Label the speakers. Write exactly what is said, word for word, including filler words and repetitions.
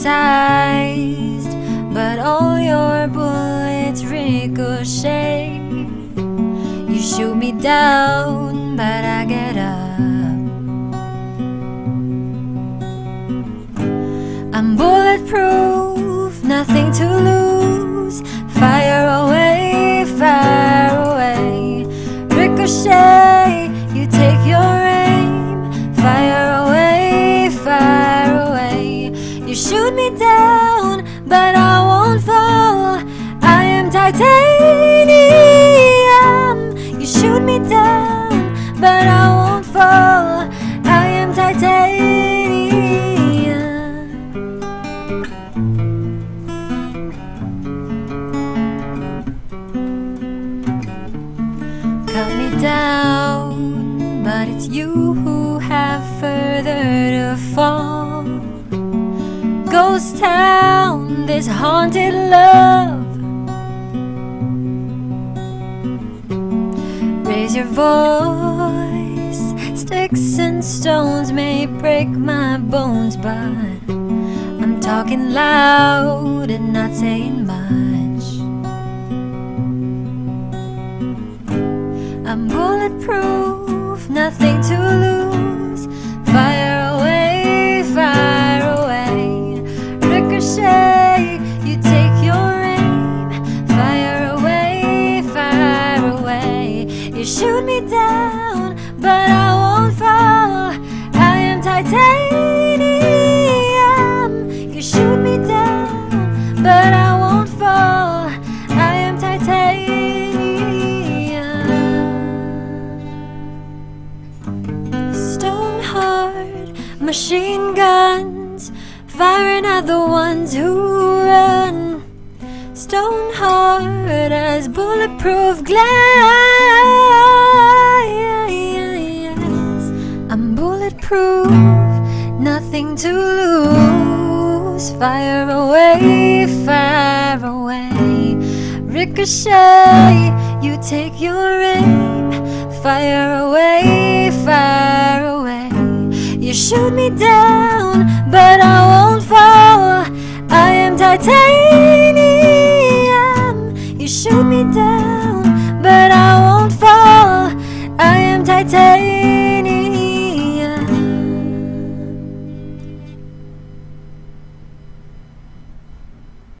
Speaker 1: hypnotized, but all your bullets ricochet. You shoot me down, but I get up. I'm bulletproof, nothing to lose. Fire away, fire away. Ricochet, you take your aim. Fire away, fire away. You shoot me down, but I won't fall. I am titanium. You shoot me down, but I won't fall. I am titanium. Cut me down, but it's you who have further to fall. Ghost town, this haunted love. Raise your voice. Sticks and stones may break my bones, but I'm talking loud and not saying much. I'm bulletproof, nothing to lose. Fire away, fire away. Ricochet, you take your aim. Fire away, fire away. You shoot me down, but I won't fall. I am titanium. You shoot me down, but I won't fall. I am titanium. Stone hard machine guns, firing at the ones who run. Stone hard as bulletproof glass. I'm bulletproof, nothing to lose. Fire away, fire away. Ricochet, you take your aim. Fire away, fire away. You shoot me down, but I won't fall. I am titanium. You shoot me down, but I won't fall. I am titanium.